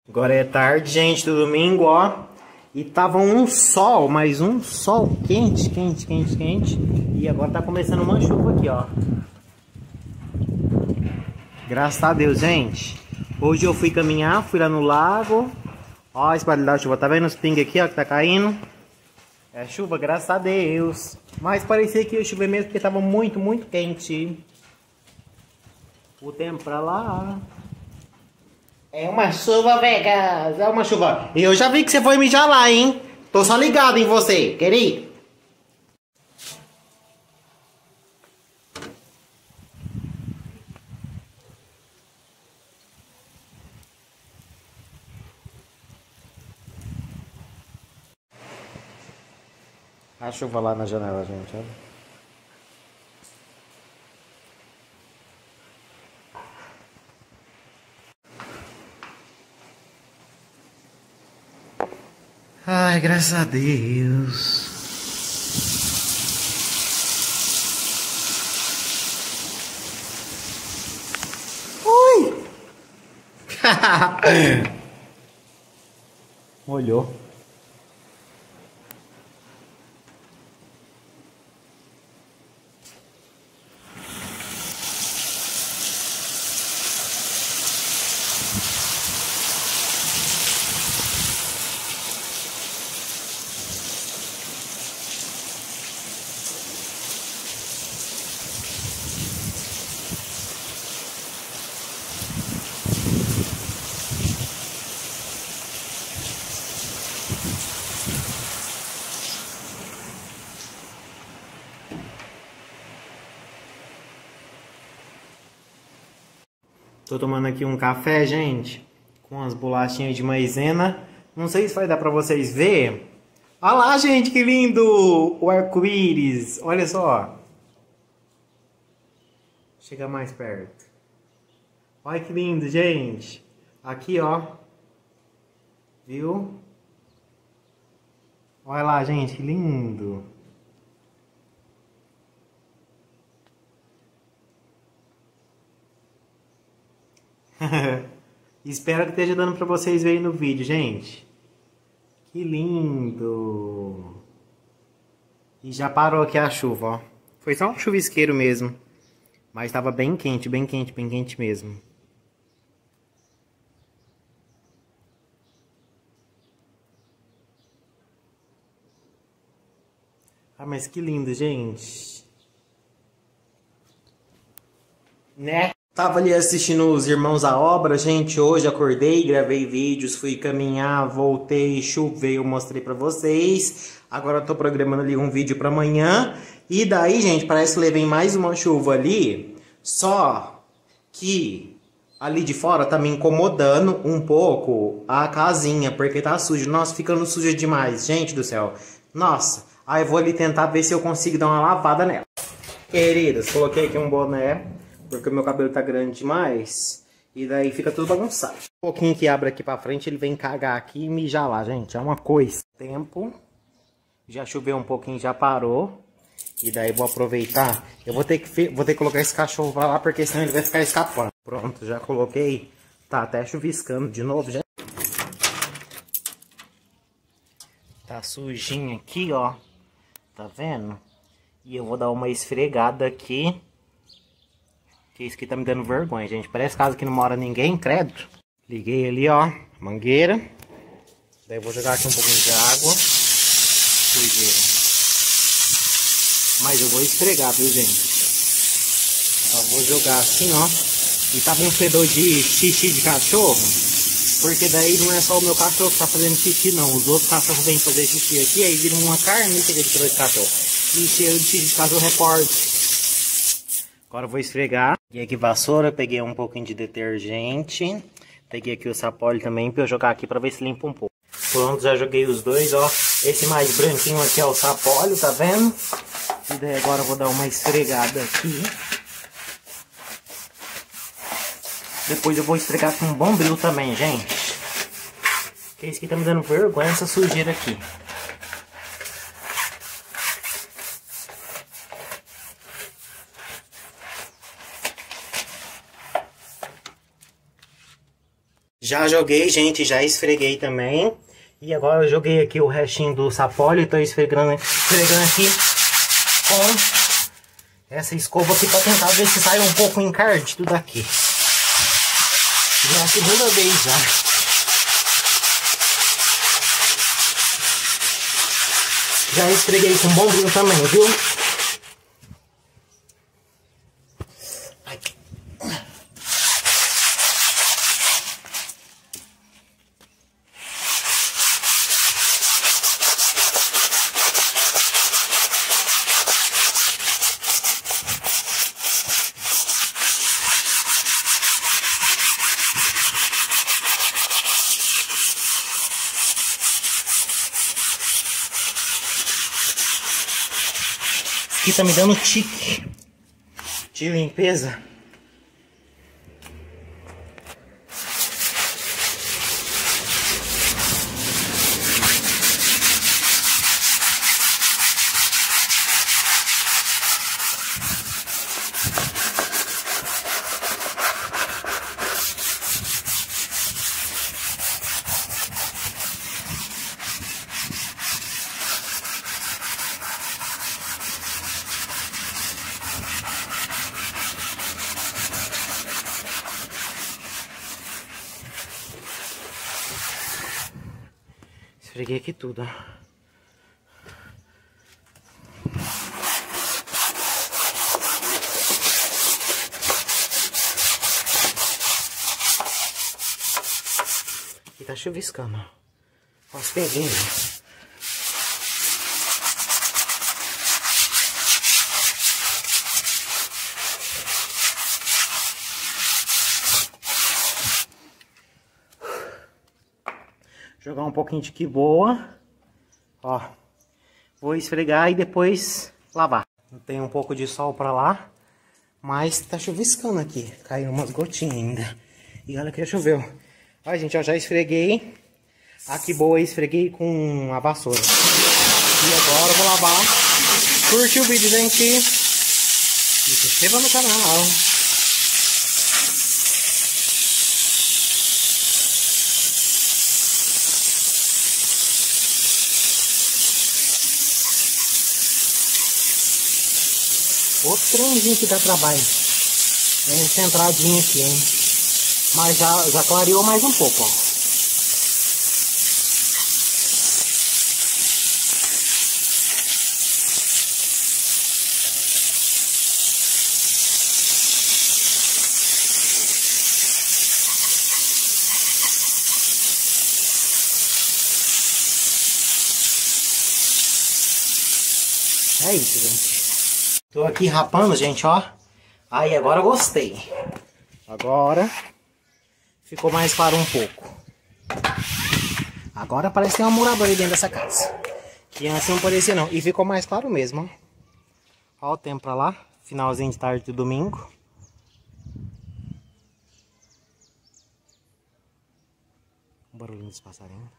Agora é tarde, gente, do domingo, ó. E tava um sol, mas um sol quente, quente, quente, quente. E agora tá começando uma chuva aqui, ó. Graças a Deus, gente. Hoje eu fui caminhar, fui lá no lago. Ó, esse barulho da chuva, tá vendo os pingos aqui, ó, que tá caindo? É chuva, graças a Deus. Mas parecia que ia chover mesmo, porque tava muito, muito quente. O tempo pra lá. É uma chuva, Vegas. É uma chuva. E eu já vi que você foi mijar lá, hein? Tô só ligado em você, querido. A chuva lá na janela, gente, olha. Ai, graças a Deus. Ui! Molhou. Tô tomando aqui um café, gente, com as bolachinhas de maisena. Não sei se vai dar pra vocês ver. Olha lá, gente, que lindo! O arco-íris. Olha só. Chega mais perto. Olha que lindo, gente. Aqui, ó. Viu? Olha lá, gente, que lindo. Espero que esteja dando pra vocês verem no vídeo, gente. Que lindo. E já parou aqui a chuva, ó. Foi só um chuvisqueiro mesmo. Mas estava bem quente, bem quente, bem quente mesmo. Ah, mas que lindo, gente. Né? Tava ali assistindo os Irmãos à Obra, gente. Hoje acordei, gravei vídeos, fui caminhar, voltei, choveu, mostrei pra vocês. Agora eu tô programando ali um vídeo pra amanhã. E daí, gente, parece que levei mais uma chuva ali. Só que ali de fora tá me incomodando um pouco a casinha, porque tá sujo. Nossa, ficando suja demais, gente do céu. Nossa, aí eu vou ali tentar ver se eu consigo dar uma lavada nela. Queridas, coloquei aqui um boné, porque o meu cabelo tá grande demais. E daí fica tudo bagunçado. Um pouquinho que abre aqui pra frente, ele vem cagar aqui e mijar lá, gente. É uma coisa. Tempo. Já choveu um pouquinho, já parou. E daí vou aproveitar. Eu vou ter que colocar esse cachorro pra lá, porque senão ele vai ficar escapando. Pronto, já coloquei. Tá até chuviscando de novo, já. Tá sujinho aqui, ó. Tá vendo? E eu vou dar uma esfregada aqui. Que isso aqui tá me dando vergonha, gente. Parece casa que não mora ninguém, credo. Liguei ali, ó, mangueira. Daí eu vou jogar aqui um pouquinho de água. Sujeira. Mas eu vou esfregar, viu, gente? Só vou jogar assim, ó. E tá com fedor de xixi de cachorro. Porque daí não é só o meu cachorro que tá fazendo xixi, não. Os outros cachorros vêm fazer xixi aqui, aí viram uma carniça de cheiro de cachorro. E cheiro de xixi de cachorro é forte. Agora eu vou esfregar. Peguei aqui vassoura, peguei um pouquinho de detergente. Peguei aqui o sapólio também pra eu jogar aqui pra ver se limpa um pouco. Pronto, já joguei os dois, ó. Esse mais branquinho aqui é o sapólio, tá vendo? E daí agora eu vou dar uma esfregada aqui. Depois eu vou esfregar com um bombril também, gente. Porque isso aqui tá me dando vergonha, essa sujeira aqui. Já joguei, gente, já esfreguei também. E agora eu joguei aqui o restinho do sapólio e tô esfregando aqui com essa escova aqui pra tentar ver se sai um pouco encardido daqui. Já é a segunda vez já. Já esfreguei com bombinho também, viu? Aqui tá me dando tique de limpeza. Esfreguei aqui tudo, ó. Aqui tá chuviscando, ó. Ó os peguinhos. Jogar um pouquinho de que boa. Ó. Vou esfregar e depois lavar. Tem um pouco de sol pra lá. Mas tá chuviscando aqui. Caiu umas gotinhas ainda. E olha que já choveu. Ó, gente, ó, já esfreguei. A que boa esfreguei com a vassoura. E agora eu vou lavar. Curte o vídeo, gente. E se inscreva no canal. Outro trenzinho que dá trabalho. É esse entradinho aqui, hein? Mas já clareou mais um pouco, ó. É isso, gente. Tô aqui rapando, gente, ó. Aí, agora eu gostei. Agora ficou mais claro um pouco. Agora parece que tem uma moradora aí dentro dessa casa. Que antes não parecia não. E ficou mais claro mesmo, ó. Ó o tempo pra lá. Finalzinho de tarde do domingo. Um barulhinho dos passarinhos.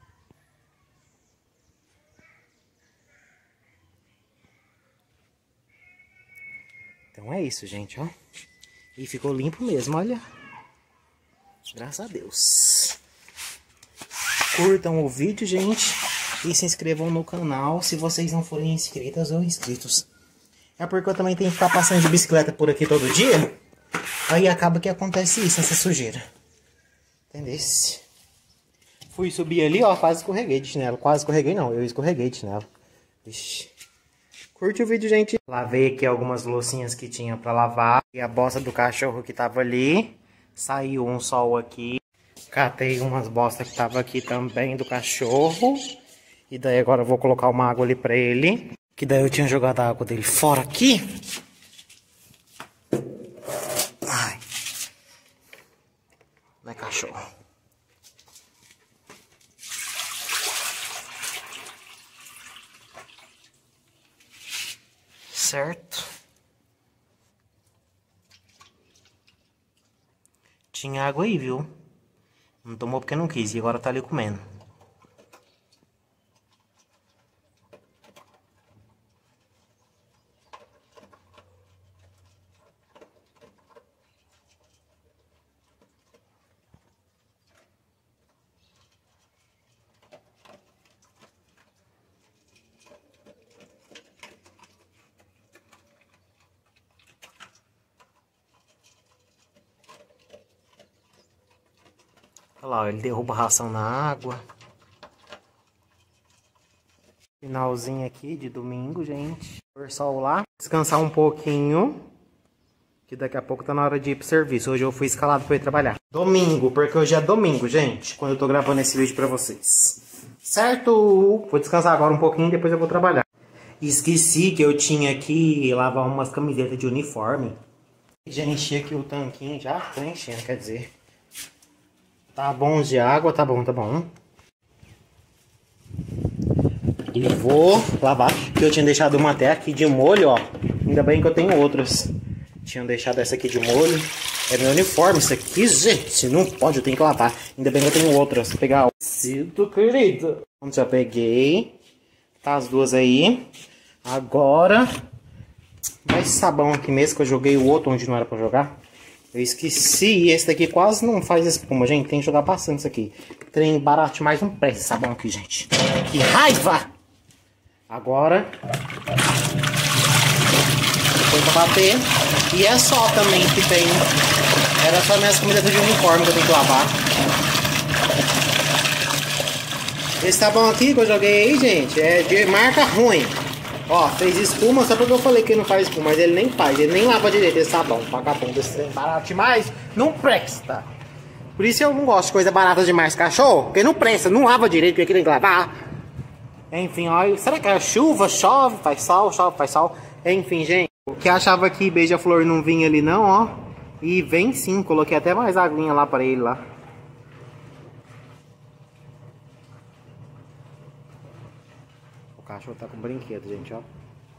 Então é isso, gente, ó. E ficou limpo mesmo, olha. Graças a Deus. Curtam o vídeo, gente. E se inscrevam no canal se vocês não forem inscritas ou inscritos. É porque eu também tenho que ficar passando de bicicleta por aqui todo dia. Aí acaba que acontece isso, essa sujeira. Entendesse? Fui subir ali, ó, quase escorreguei de chinelo. Quase escorreguei não, eu escorreguei de chinelo. Vixe. Curte o vídeo, gente. Lavei aqui algumas loucinhas que tinha pra lavar. E a bosta do cachorro que tava ali. Saiu um sol aqui. Catei umas bostas que tava aqui também do cachorro. E daí agora eu vou colocar uma água ali pra ele. Que daí eu tinha jogado a água dele fora aqui. Ai. Vai, cachorro. Certo. Tinha água aí, viu? Não tomou porque não quis. E agora tá ali comendo. Olha lá, ele derruba a ração na água. Finalzinho aqui de domingo, gente. Por sol lá. Descansar um pouquinho. Que daqui a pouco tá na hora de ir pro serviço. Hoje eu fui escalado pra ir trabalhar. Domingo, porque hoje é domingo, gente. Quando eu tô gravando esse vídeo pra vocês. Certo? Vou descansar agora um pouquinho e depois eu vou trabalhar. Esqueci que eu tinha que lavar umas camisetas de uniforme. Já enchi aqui o tanquinho, já tô enchendo, quer dizer. Tá bom de água, tá bom, tá bom. E vou lavar, que eu tinha deixado uma até aqui de molho, ó. Ainda bem que eu tenho outras. Tinham deixado essa aqui de molho. É meu uniforme isso aqui, gente. Não pode, eu tenho que lavar. Ainda bem que eu tenho outras. Vou pegar o cinto, querido. Já peguei. Tá as duas aí. Agora... vai esse sabão aqui mesmo, que eu joguei o outro onde não era pra jogar. Eu esqueci. E esse daqui quase não faz espuma, gente. Tem que jogar bastante isso aqui. Trem barato demais, não presta esse sabão aqui, gente. Que raiva! Agora... põe pra bater. E é só também que tem. Era só minhas camisetas de uniforme que eu tenho que lavar. Esse sabão aqui que eu joguei aí, gente, é de marca ruim. Ó, fez espuma só porque eu falei que ele não faz espuma, mas ele nem faz, ele nem lava direito esse sabão. Vagabundo, esse trem barato demais, não presta. Por isso eu não gosto de coisa barata demais, cachorro, porque não presta, não lava direito, porque tem que lavar. Enfim, ó, será que é chuva, chove, faz sol, chove, faz sol. Enfim, gente, o que achava que beija-flor não vinha ali não, ó. E vem sim, coloquei até mais aguinha lá pra ele lá. O cachorro tá com brinquedo, gente, ó.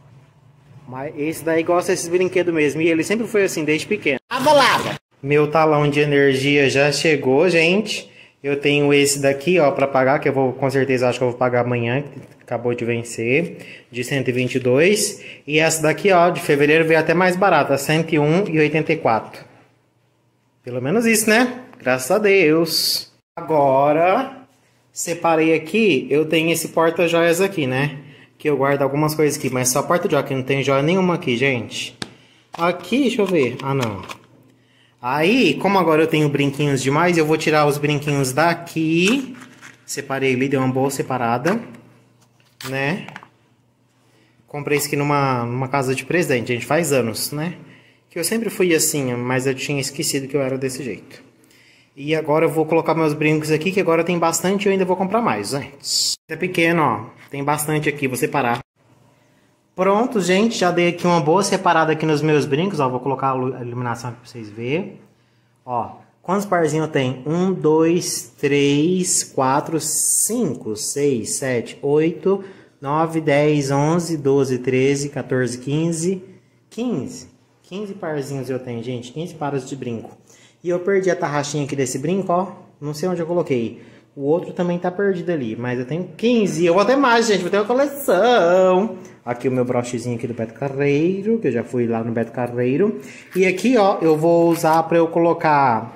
Mas esse daí gosta desses brinquedos mesmo. E ele sempre foi assim, desde pequeno. Lava, lava! Meu talão de energia já chegou, gente. Eu tenho esse daqui, ó, pra pagar, que eu vou, com certeza, acho que eu vou pagar amanhã. Acabou de vencer, de 122. E essa daqui, ó, de fevereiro veio até mais barata, 101,84. Pelo menos isso, né? Graças a Deus. Agora, separei aqui, eu tenho esse porta-joias aqui, né? Que eu guardo algumas coisas aqui, mas só porta-joia, que não tem joia nenhuma aqui, gente. Aqui, deixa eu ver. Ah, não. Aí, como agora eu tenho brinquinhos demais, eu vou tirar os brinquinhos daqui. Separei ali, dei uma boa separada, né? Comprei isso aqui numa casa de presente, gente, faz anos, né? Que eu sempre fui assim, mas eu tinha esquecido que eu era desse jeito. E agora eu vou colocar meus brincos aqui, que agora tem bastante e eu ainda vou comprar mais, gente. É pequeno, ó, tem bastante aqui, vou separar. Pronto, gente, já dei aqui uma boa separada aqui nos meus brincos, ó, vou colocar a iluminação aqui pra vocês verem. Ó, quantos parzinhos eu tenho? 1, 2, 3, 4, 5, 6, 7, 8, 9, 10, 11, 12, 13, 14, 15, 15 parzinhos eu tenho, gente, 15 pares de brinco. E eu perdi a tarraxinha aqui desse brinco, ó, não sei onde eu coloquei. O outro também tá perdido ali, mas eu tenho 15. Eu vou ter mais, gente, vou ter uma coleção. Aqui o meu brochezinho aqui do Beto Carreiro, que eu já fui lá no Beto Carreiro. E aqui, ó, eu vou usar pra eu colocar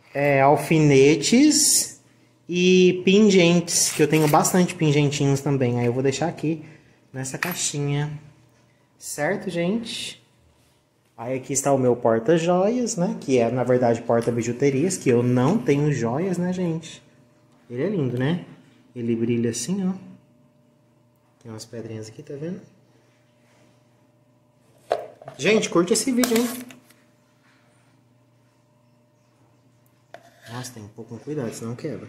alfinetes e pingentes, que eu tenho bastante pingentinhos também. Aí eu vou deixar aqui nessa caixinha. Certo, gente? Aí aqui está o meu porta-joias, né? Que é, na verdade, porta-bijuterias, que eu não tenho joias, né, gente? Ele é lindo, né? Ele brilha assim, ó. Tem umas pedrinhas aqui, tá vendo? Gente, curte esse vídeo, hein? Nossa, tem um pouco de cuidado, senão quebra.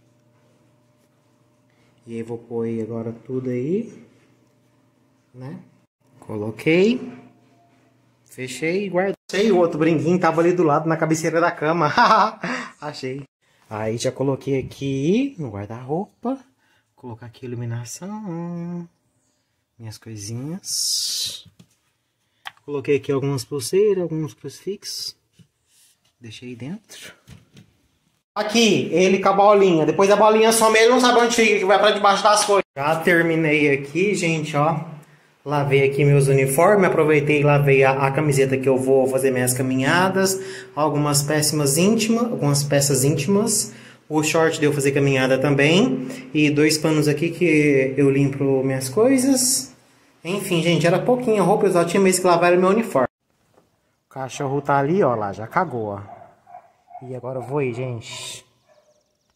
E aí vou pôr agora tudo aí, né? Coloquei. Fechei e guardei. Achei o outro brinquinho, tava ali do lado na cabeceira da cama. Achei. Aí já coloquei aqui no guarda-roupa. Colocar aqui a iluminação. Minhas coisinhas. Coloquei aqui algumas pulseiras, alguns crucifixos. Deixei dentro. Aqui, ele com a bolinha. Depois a bolinha some, ele não sabe onde fica, que vai pra debaixo das coisas. Já terminei aqui, gente, ó. Lavei aqui meus uniformes, aproveitei e lavei a camiseta que eu vou fazer minhas caminhadas. Algumas peças íntimas. O short de eu fazer caminhada também. E 2 panos aqui que eu limpo minhas coisas. Enfim, gente, era pouquinha roupa, eu só tinha mesmo que lavar o meu uniforme. O cachorro tá ali, ó, lá, já cagou, ó. E agora eu vou ir, gente.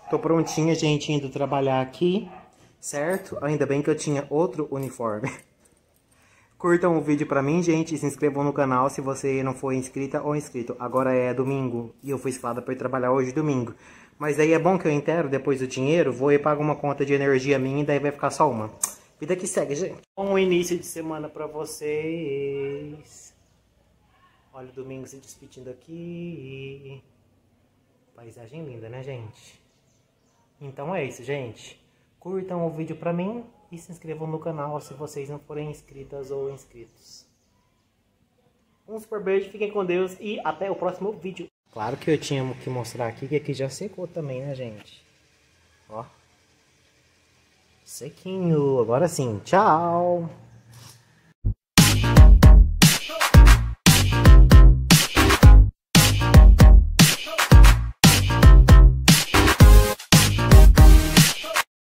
Tô prontinha, gente, indo trabalhar aqui, certo? Ainda bem que eu tinha outro uniforme. Curtam o vídeo pra mim, gente, e se inscrevam no canal se você não for inscrita ou inscrito. Agora é domingo e eu fui escalada pra ir trabalhar hoje domingo. Mas aí é bom que eu inteiro depois do dinheiro, vou e pago uma conta de energia minha e daí vai ficar só uma. Vida que segue, gente. Bom início de semana pra vocês. Olha o domingo se despedindo aqui. Paisagem linda, né, gente? Então é isso, gente. Curtam o vídeo pra mim e se inscrevam no canal se vocês não forem inscritas ou inscritos. Um super beijo, fiquem com Deus e até o próximo vídeo. Claro que eu tinha que mostrar aqui que aqui já secou também, né, gente? Ó. Sequinho. Agora sim. Tchau.